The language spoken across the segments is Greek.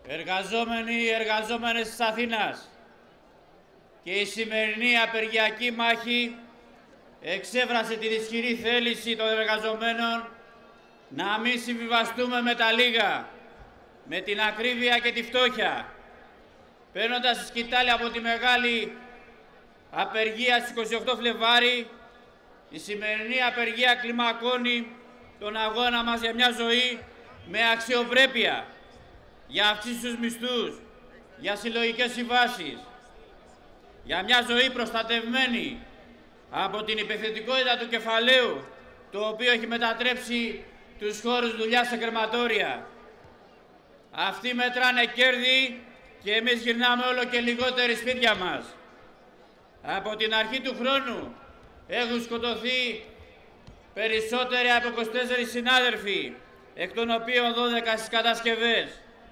εργαζόμενες της Αθήνας και η σημερινή απεργιακή μάχη εξέφρασε την ισχυρή θέληση των εργαζομένων να μην συμβιβαστούμε με τα λίγα, με την ακρίβεια και τη φτώχεια, παίρνοντας τη σκητάλη από τη μεγάλη απεργία στις 28 Φλεβάρι. Η σημερινή απεργία κλιμακώνει τον αγώνα μας για μια ζωή με αξιοπρέπεια, για αυξήσεις μισθούς, για συλλογικές συμβάσεις, για μια ζωή προστατευμένη από την υπευθετικότητα του κεφαλαίου, το οποίο έχει μετατρέψει τους χώρους δουλειάς σε κρεματόρια. Αυτοί μετράνε κέρδη και εμείς γυρνάμε όλο και λιγότεροι σπίτια μας. Από την αρχή του χρόνου έχουν σκοτωθεί περισσότεροι από 24 συνάδελφοι, εκ των οποίων 12 στις κατασκευές.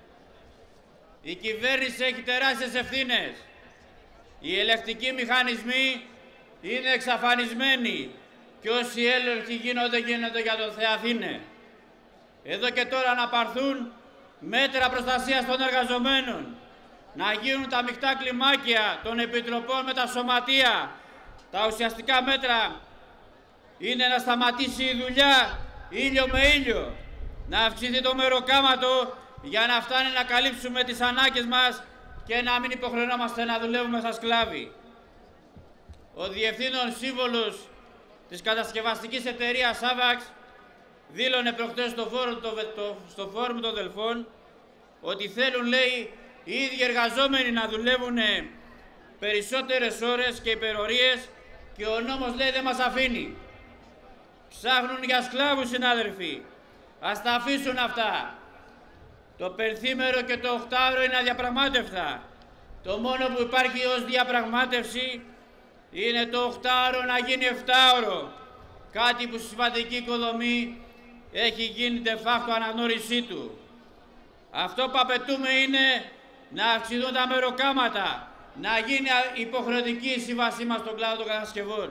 Η κυβέρνηση έχει τεράστιες ευθύνες. Οι ελεκτικοί μηχανισμοί είναι εξαφανισμένοι και όσοι έλεγχοι γίνονται για το Θεαθήνε. Εδώ και τώρα να πάρθουν μέτρα προστασίας των εργαζομένων, να γίνουν τα μεικτά κλιμάκια των επιτροπών με τα σωματεία. Τα ουσιαστικά μέτρα είναι να σταματήσει η δουλειά ήλιο με ήλιο, να αυξηθεί το μεροκάματο για να φτάνει να καλύψουμε τις ανάγκες μας και να μην υποχρεωνόμαστε να δουλεύουμε σαν σκλάβοι. Ο Διευθύνων Σύμβολος της κατασκευαστικής εταιρείας Avax δήλωνε προχτές στο φόρουμ των Δελφών ότι θέλουν, λέει, οι ίδιοι εργαζόμενοι να δουλεύουν περισσότερες ώρες και υπερορίες και ο νόμος, λέει, δεν μας αφήνει. Ψάχνουν για σκλάβους, συνάδελφοι. Ας τα αφήσουν αυτά. Το πενθήμερο και το οχτάωρο είναι αδιαπραγμάτευτα. Το μόνο που υπάρχει ως διαπραγμάτευση είναι το οχτάωρο να γίνει 7ωρο. Κάτι που στη συμβατική οικοδομή έχει γίνει de facto αναγνώρισή του. Αυτό που απαιτούμε είναι να αυξηθούν τα μεροκάματα, να γίνει υποχρεωτική η σύμβασή μας στον κλάδο των κατασκευών.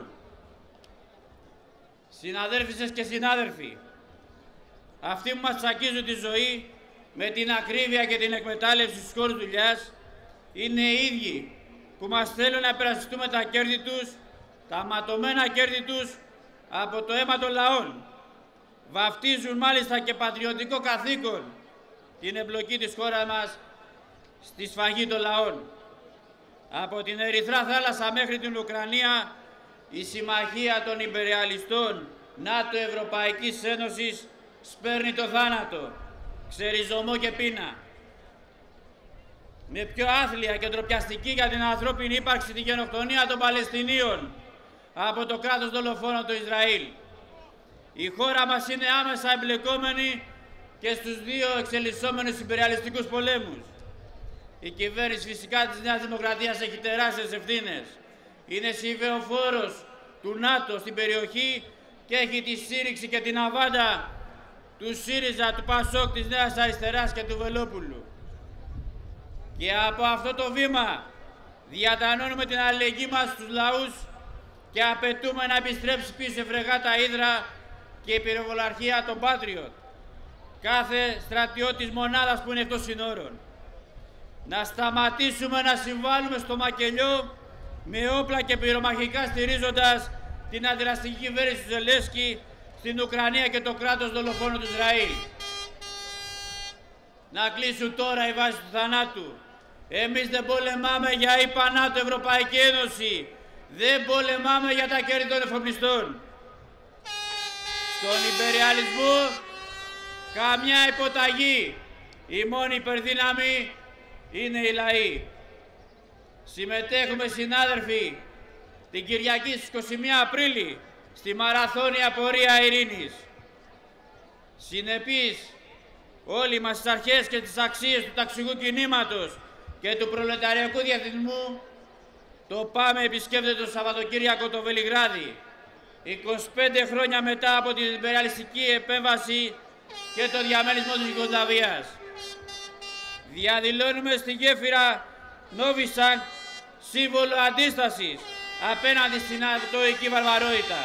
Συναδέλφισες και συνάδελφοι, αυτοί που μας τσακίζουν τη ζωή με την ακρίβεια και την εκμετάλλευση στους χώρους δουλειάς είναι οι ίδιοι που μας θέλουν να υπερασπιστούμε τα κέρδη τους, τα ματωμένα κέρδη τους από το αίμα των λαών. Βαφτίζουν μάλιστα και πατριωτικό καθήκον την εμπλοκή της χώρας μας στη σφαγή των λαών. Από την Ερυθρά θάλασσα μέχρι την Ουκρανία, η συμμαχία των υπεριαλιστών ΝΑΤΟ Ευρωπαϊκής Ένωσης σπέρνει το θάνατο, ξεριζωμό και πείνα. Με πιο άθλια και ντροπιαστική για την ανθρώπινη ύπαρξη τη γενοκτονία των Παλαιστινίων από το κράτος δολοφόνο του Ισραήλ. Η χώρα μας είναι άμεσα εμπλεκόμενη και στους δύο εξελισσόμενους υπεριαλιστικούς πολέμους. Η κυβέρνηση φυσικά της Νέας Δημοκρατίας έχει τεράστιες ευθύνες. Είναι συμβεοφόρος του ΝΑΤΟ στην περιοχή και έχει τη στήριξη και την αβάντα του ΣΥΡΙΖΑ, του ΠΑΣΟΚ, της Νέας Αριστεράς και του Βελόπουλου. Και από αυτό το βήμα διατανώνουμε την αλληλεγγύη μας στους λαούς και απαιτούμε να επιστρέψει πίσω η φρεγάτα Ύδρα και η πυροβολαρχία των Patriot. Κάθε στρατιώτης μονάδας που είναι εκτός συνόρων. Να σταματήσουμε να συμβάλλουμε στο μακελιό με όπλα και πυρομαχικά στηρίζοντας την αντιδραστική κυβέρνηση του Ζελένσκι στην Ουκρανία και το κράτος δολοφόνο του Ισραήλ. Να κλείσουν τώρα οι βάσεις του θανάτου. Εμείς δεν πολεμάμε για ΗΠΑ, ΝΑΤΟ, Ευρωπαϊκή Ένωση. Δεν πολεμάμε για τα κέρδη των εφοπλιστών. Στον υπεριαλισμό καμιά υποταγή. Η μόνη υπερδύναμη είναι οι λαοί. Συμμετέχουμε, συνάδελφοι, την Κυριακή στις 21 Απρίλη στη μαραθώνια πορεία ειρήνης. Συνεπείς, όλοι μας στις αρχές και τις αξίες του ταξικού κινήματος και του προλεταριακού διεθνισμού, το ΠΑΜΕ επισκέπτεται το Σαββατοκύριακο το Βελιγράδι, 25 χρόνια μετά από την υπεριαλιστική επέμβαση και το διαμέρισμα της Ιουγκοσλαβίας. Διαδηλώνουμε στη γέφυρα Νόβι-Σαντ σύμβολο αντίστασης απέναντι στην ατοική βαρβαρότητα.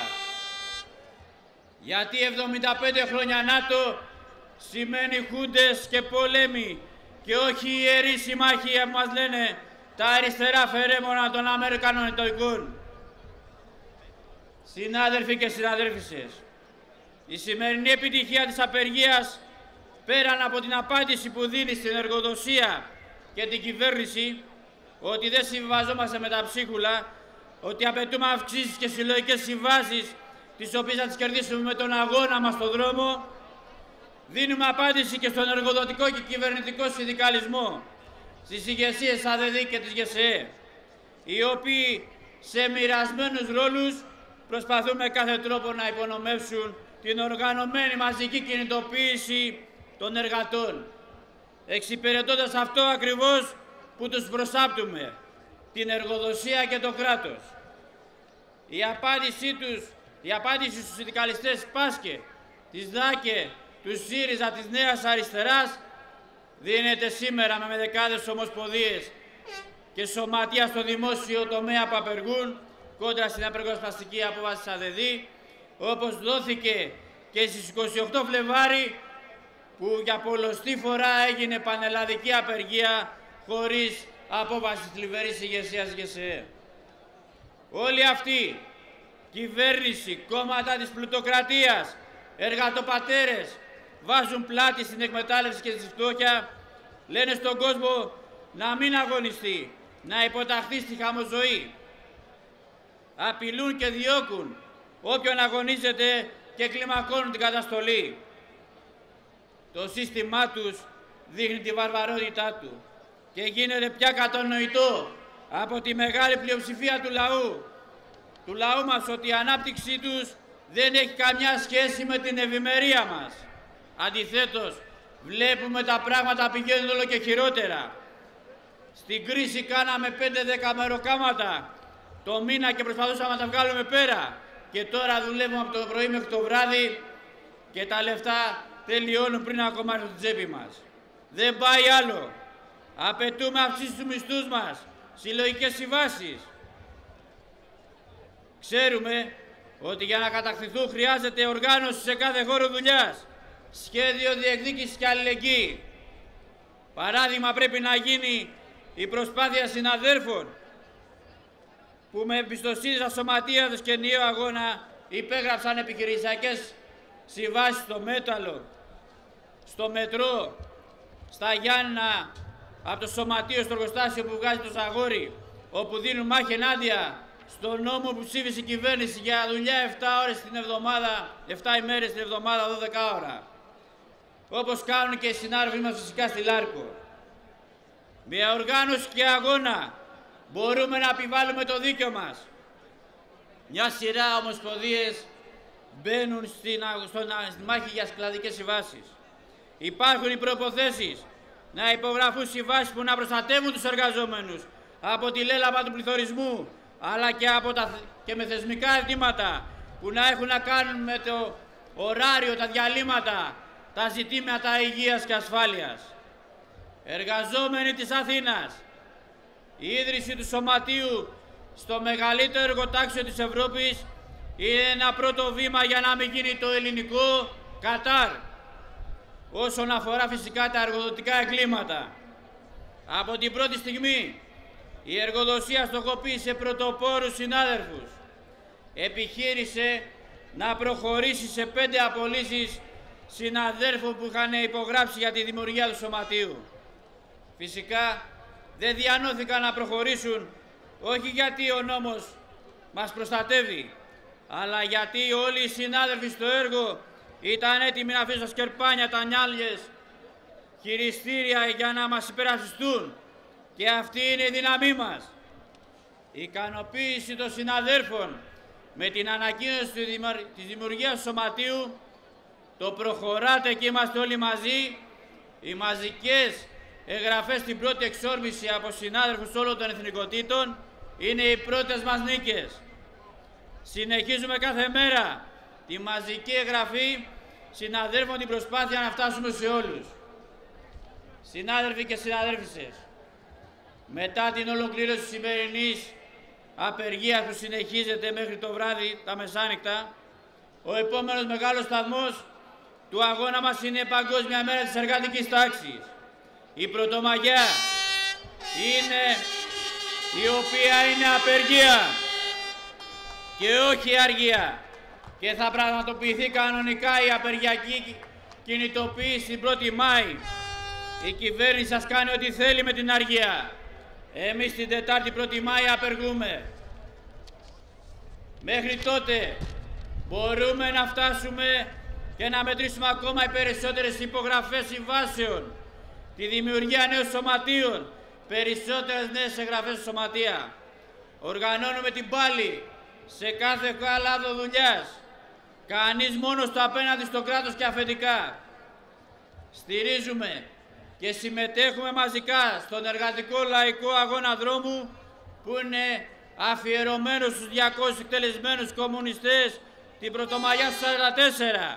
Γιατί 75 χρόνια ΝΑΤΟ σημαίνει χούντες και πολέμοι και όχι οι ιεροί συμμάχοι που μας λένε τα αριστερά φερέμωνα των Αμερικανών ετωικών. Συνάδελφοι και συναδέλφισες, η σημερινή επιτυχία της απεργίας, πέραν από την απάντηση που δίνει στην εργοδοσία και την κυβέρνηση, ότι δεν συμβιβαζόμαστε με τα ψίχουλα, ότι απαιτούμε αυξήσεις και συλλογικές συμβάσεις, τις οποίες θα τις κερδίσουμε με τον αγώνα μας στον δρόμο, δίνουμε απάντηση και στον εργοδοτικό και κυβερνητικό συνδικαλισμό, στις ηγεσίες ΑΔΔ και της ΓΕΣΕΕ, οι οποίοι σε μοιρασμένους ρόλους προσπαθούν με κάθε τρόπο να υπονομεύσουν την οργανωμένη μαζική κινητοποίηση των εργατών, εξυπηρετώντας αυτό ακριβώς που τους προσάπτουμε, την εργοδοσία και το κράτος. Η απάντηση στους συνδικαλιστές ΠΑΣΚΕ, της ΔΑΚΕ, του ΣΥΡΙΖΑ, της Νέας Αριστεράς, δίνεται σήμερα με δεκάδες ομοσπονδίες και σωματεία στο δημόσιο τομέα που απεργούν κόντρα στην απεργοσπαστική απόφαση της ΑΔΔ, όπως δόθηκε και στις 28 Φλεβάρι, που για πολλοστή φορά έγινε πανελλαδική απεργία χωρίς απόφαση της θλιβερής ηγεσίας ΓΕΣΕΕ. Όλοι αυτοί, κυβέρνηση, κόμματα της πλουτοκρατίας, εργατοπατέρες, βάζουν πλάτη στην εκμετάλλευση και στη φτώχεια, λένε στον κόσμο να μην αγωνιστεί, να υποταχθεί στη χαμοζωή. Απειλούν και διώκουν όποιον αγωνίζεται και κλιμακώνουν την καταστολή. Το σύστημά τους δείχνει τη βαρβαρότητά του και γίνεται πια κατανοητό από τη μεγάλη πλειοψηφία του λαού μας, ότι η ανάπτυξή τους δεν έχει καμιά σχέση με την ευημερία μας. Αντιθέτως, βλέπουμε τα πράγματα πηγαίνουν όλο και χειρότερα. Στην κρίση κάναμε 5-10 μεροκάματα το μήνα και προσπαθούσαμε να τα βγάλουμε πέρα. Και τώρα δουλεύουμε από το πρωί μέχρι το βράδυ και τα λεφτά τελειώνουν πριν ακόμα έρθουν στην τσέπη μας. Δεν πάει άλλο. Απαιτούμε αυξήσεις του μισθούς μας, συλλογικές συμβάσεις. Ξέρουμε ότι για να κατακτηθούν χρειάζεται οργάνωση σε κάθε χώρο δουλειάς, σχέδιο διεκδίκησης και αλληλεγγύη. Παράδειγμα πρέπει να γίνει η προσπάθεια συναδέρφων που με εμπιστοσύνη στα σωματεία τους και ενιαίο αγώνα υπέγραψαν επιχειρησιακές συμβάσεις στο Μέταλλο, στο Μετρό, στα Γιάννα, από το σωματείο στο εργοστάσιο που βγάζει το Ζαγόρι, όπου δίνουν μάχη ενάντια στον νόμο που ψήφισε η κυβέρνηση για δουλειά 7 ώρες την εβδομάδα, 7 ημέρες την εβδομάδα, 12 ώρα. Όπως κάνουν και οι συνάδελφοι μας φυσικά στη Λάρκο. Με οργάνωση και αγώνα μπορούμε να επιβάλλουμε το δίκαιο μας. Μια σειρά ομοσπονδίες μπαίνουν στη μάχη για σκλαβικές συμβάσεις. Υπάρχουν οι προϋποθέσεις να υπογραφούν συμβάσεις που να προστατεύουν τους εργαζόμενους από τη λέλαπα του πληθωρισμού, αλλά και με θεσμικά αιτήματα που να έχουν να κάνουν με το ωράριο, τα διαλύματα, τα ζητήματα υγείας και ασφάλειας. Εργαζόμενοι της Αθήνας, η ίδρυση του σωματείου στο μεγαλύτερο εργοτάξιο της Ευρώπης είναι ένα πρώτο βήμα για να μην γίνει το ελληνικό Κατάρ, όσον αφορά φυσικά τα εργοδοτικά εγκλήματα. Από την πρώτη στιγμή η εργοδοσία στοχοποίησε πρωτοπόρους συνάδελφους. Επιχείρησε να προχωρήσει σε 5 απολύσεις συναδέλφων που είχαν υπογράψει για τη δημιουργία του σωματείου. Φυσικά δεν διανώθηκαν να προχωρήσουν, όχι γιατί ο νόμος μας προστατεύει, αλλά γιατί όλοι οι συνάδελφοι στο έργο ήταν έτοιμοι να αφήσουν στα σκερπάνια τα νιάλιες χειριστήρια για να μας υπερασπιστούν. Και αυτή είναι η δύναμή μας. Η ικανοποίηση των συναδέλφων με την ανακοίνωση της δημιουργίας του σωματείου, το προχωράτε και είμαστε όλοι μαζί, οι μαζικές εγγραφές στην πρώτη εξόρμηση από συνάδελφους όλων των εθνικοτήτων είναι οι πρώτες μας νίκες. Συνεχίζουμε κάθε μέρα τη μαζική εγγραφή συναδέλφων την προσπάθεια να φτάσουμε σε όλους. Συνάδελφοι και συναδέλφισες, μετά την ολοκλήρωση της σημερινής απεργίας που συνεχίζεται μέχρι το βράδυ, τα μεσάνυχτα, ο επόμενος μεγάλος σταθμός του αγώνα μας είναι η Παγκόσμια Μέρα της Εργατικής Τάξης. Η Πρωτομαγιά είναι η οποία είναι απεργία και όχι αργία και θα πραγματοποιηθεί κανονικά η απεργιακή κινητοποίηση την 1η Μάη. Η κυβέρνηση σας κάνει ό,τι θέλει με την αργία. Εμείς την Τετάρτη 1η Μάη απεργούμε. Μέχρι τότε μπορούμε να φτάσουμε και να μετρήσουμε ακόμα οι περισσότερες υπογραφές συμβάσεων, τη δημιουργία νέων σωματείων, περισσότερες νέες εγγραφές στο σωματεία. Οργανώνουμε την πάλη σε κάθε κλάδο δουλειάς. Κανείς μόνος του απέναντι στο κράτος και αφεντικά. Στηρίζουμε και συμμετέχουμε μαζικά στον εργατικό λαϊκό αγώνα δρόμου που είναι αφιερωμένο στους 200 εκτελεσμένους κομμουνιστές την Πρωτομαγιά του 1944.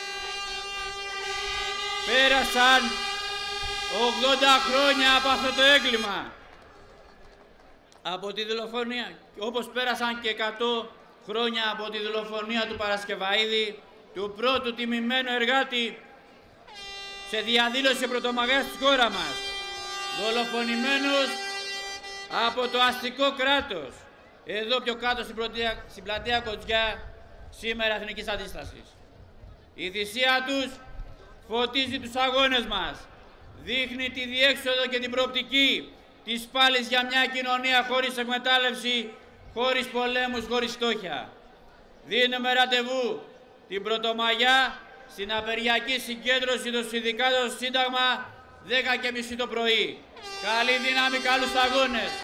Πέρασαν 80 χρόνια από αυτό το έγκλημα, από τη δολοφονία, όπως πέρασαν και 100 χρόνια από τη δολοφονία του Παρασκευαΐδη, του πρώτου τιμημένου εργάτη σε διαδήλωση Πρωτομαγιάς στη χώρα μας, δολοφονημένος από το αστικό κράτος, εδώ πιο κάτω στην πλατεία Κοτζιά, σήμερα Εθνικής Αντίστασης. Η θυσία τους φωτίζει τους αγώνες μας, δείχνει τη διέξοδο και την προοπτική της πάλης για μια κοινωνία χωρίς εκμετάλλευση, χωρίς πολέμους, χωρίς φτώχεια. Δίνουμε ραντεβού την Πρωτομαγιά στην απεργιακή συγκέντρωση των συνδικάτων στο Σύνταγμα 10:30 το πρωί. Καλή δύναμη, καλούς αγώνες!